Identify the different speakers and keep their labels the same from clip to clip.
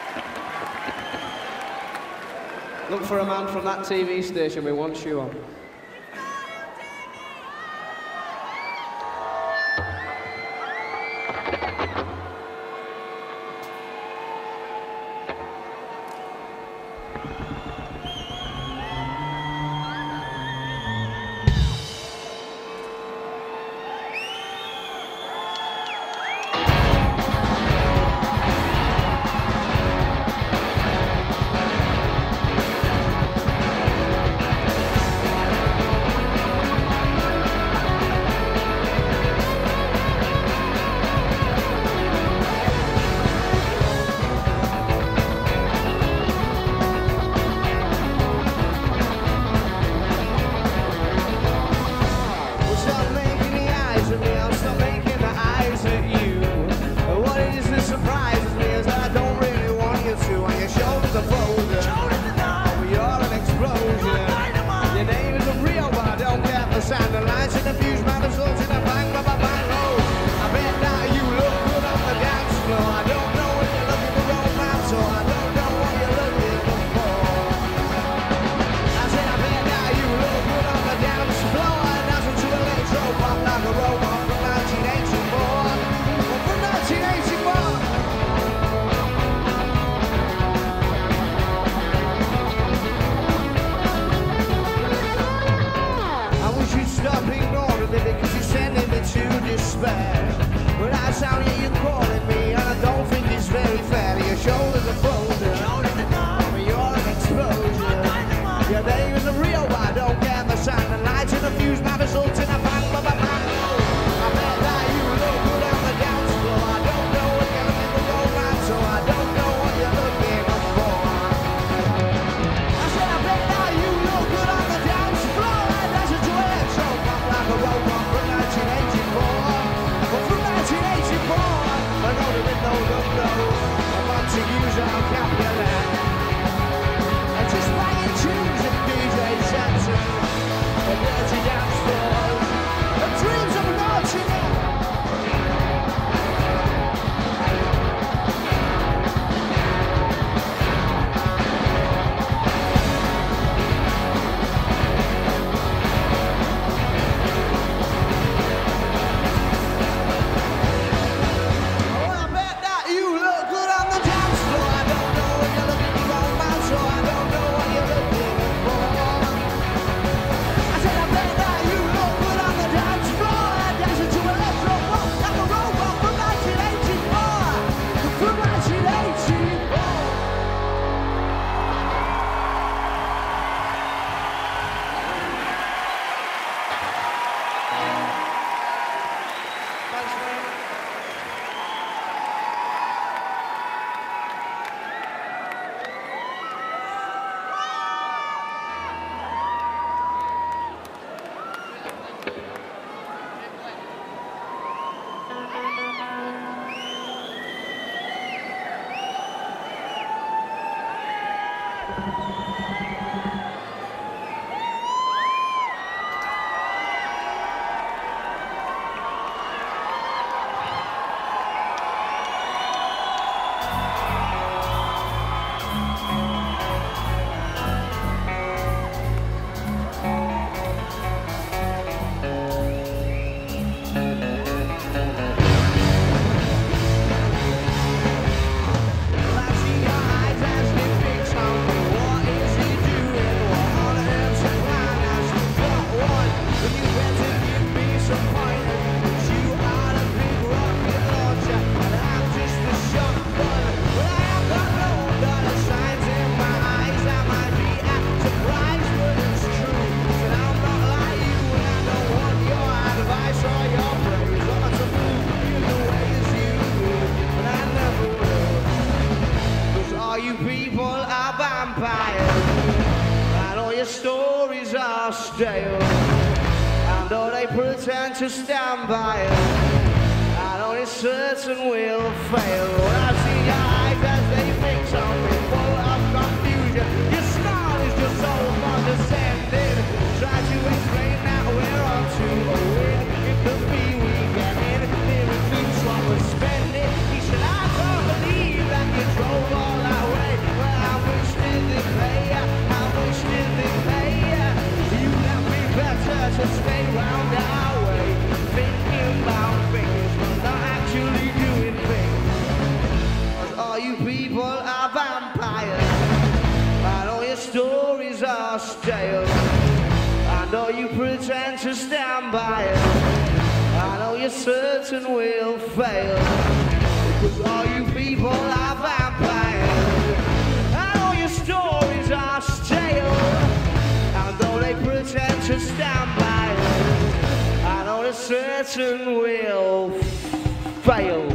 Speaker 1: Look for a man from that TV station we want you on.
Speaker 2: To stand by it, and only certain will fail. When I see your eyes as they fix on me, full of confusion, your smile is just so condescending. Try to explain that we're on to a win. It could be we get in, there includes what we're spending. He said, I can't believe that you drove all that are stale. I know you pretend to stand by it. I know you're certain we'll fail, because all you people are vampires. I know your stories are stale. And though they pretend to stand by it, I know you're certain we'll fail.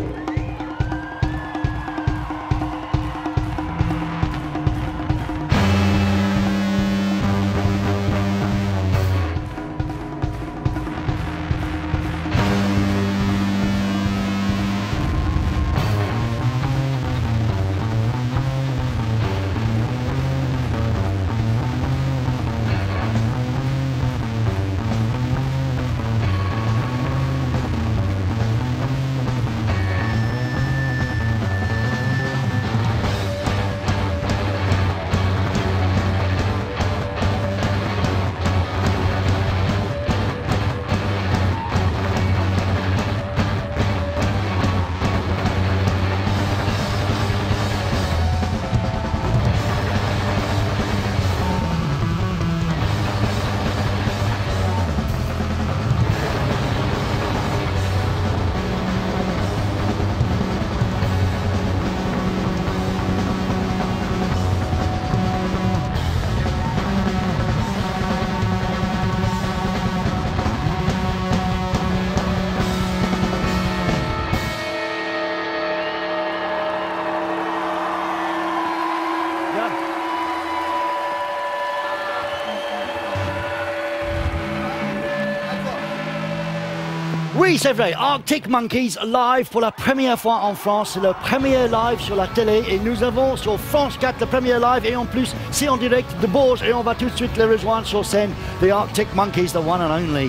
Speaker 3: Oui, c'est vrai, Arctic Monkeys live pour la première fois en France. C'est le premier live sur la télé et nous avons sur France 4 le premier live et en plus c'est en direct de Bourges et on va tout de suite les rejoindre sur scène. The Arctic Monkeys, the one and only.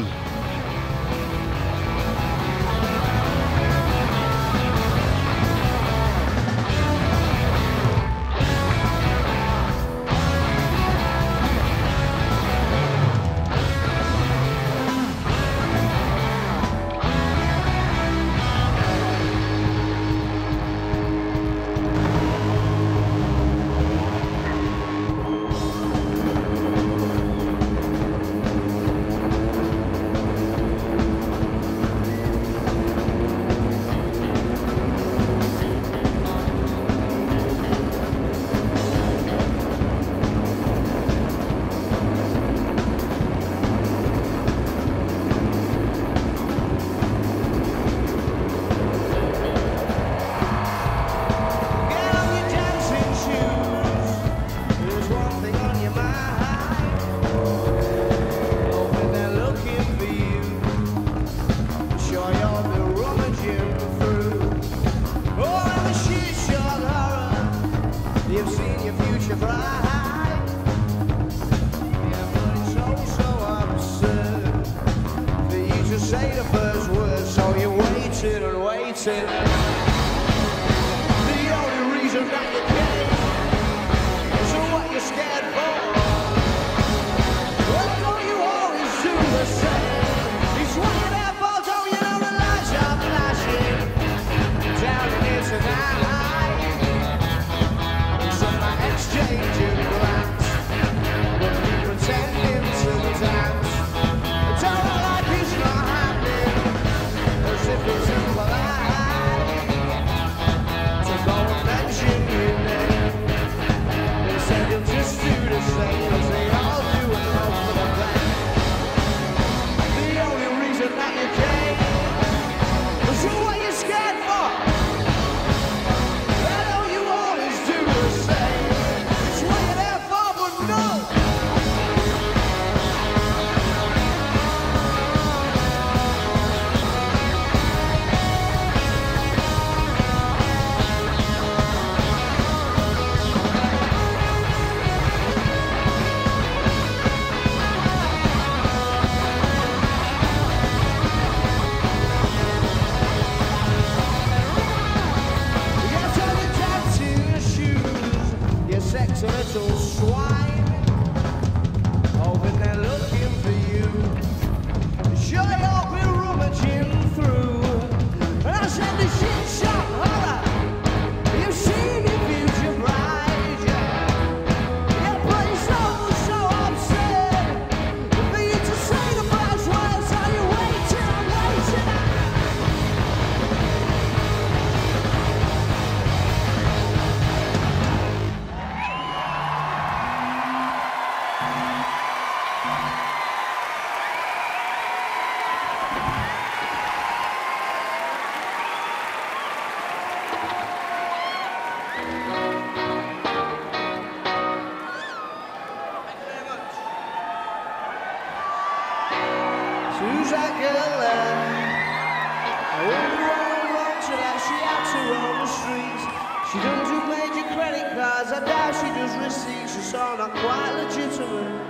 Speaker 2: girl there. I wonder what I want to that she had to roam the streets. She doesn't do major credit cards, I doubt she does receipts. She's all not quite legitimate.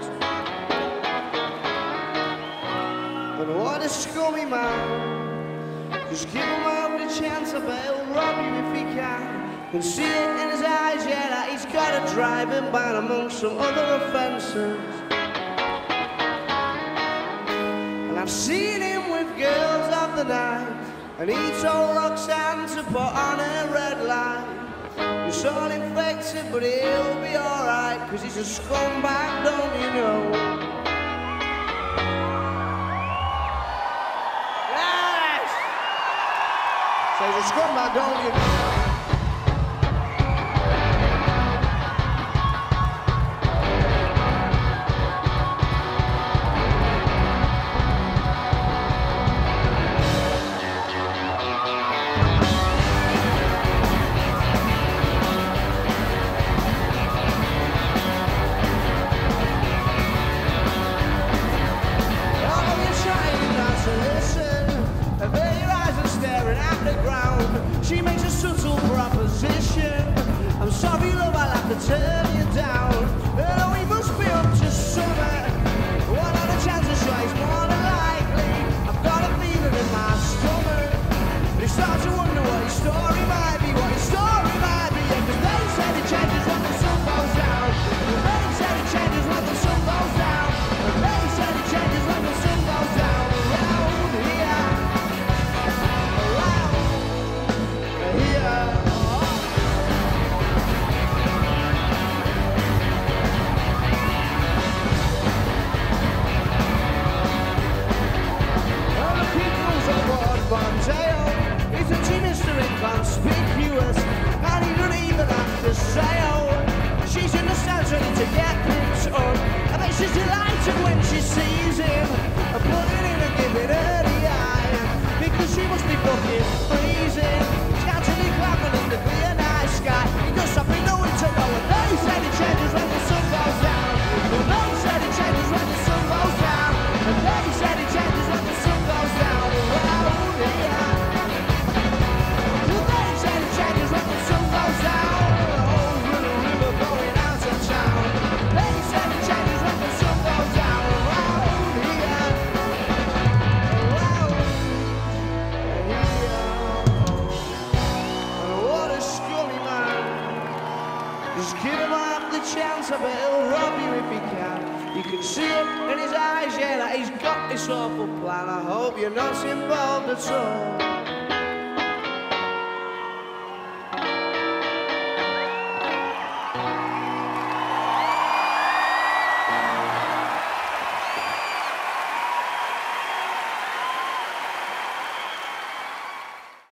Speaker 2: But what a scummy man. Just give him every chance, I bet he'll rob you if he can. Can see it in his eyes, yeah, that he's got a driving ban amongst some other offences. And I've seen him with girls of the night, and he told Roxanne to put on a red light. He's all infected, but he'll be alright, cause he's a scumbag, don't you know? Yes! So he's a scumbag, don't you know? She makes a subtle proposition. I'm sorry, love, I'll have to turn you down. Oh, we must be up to summer. What are the chances? Sure, it's more than likely. I've got a feeling in my stomach. But you start to wonder what his story might be, what his story might be. Yeah, cause they said it changes when the sun goes down. They said it changes when the sun goes down. They said it changes when the sun goes down. Around here. He's a genius and inconspicuous, and he don't even have to say oh. She's in the stands ready to get picked up. I bet she's delighted when she sees him. I put it in and give it her the eye, because she must be fucking freezing. Scantily clapping in the clear night sky. He does something no one to know, and they said it changes when the sun goes down. Well, they said it changes when the sun goes down, and they said it changes when the sun goes down. Around here. Chance, I bet he'll rob you if he can. You can see it in his eyes, yeah, that he's got this awful plan. I hope you're not involved at all.